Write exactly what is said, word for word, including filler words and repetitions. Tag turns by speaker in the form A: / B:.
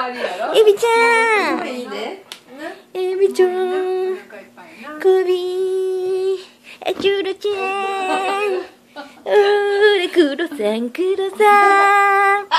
A: エビちゃん、
B: いいね。
A: エビちゃん、首、え、チュルちゃん、うーれ、クロさん、クロさん。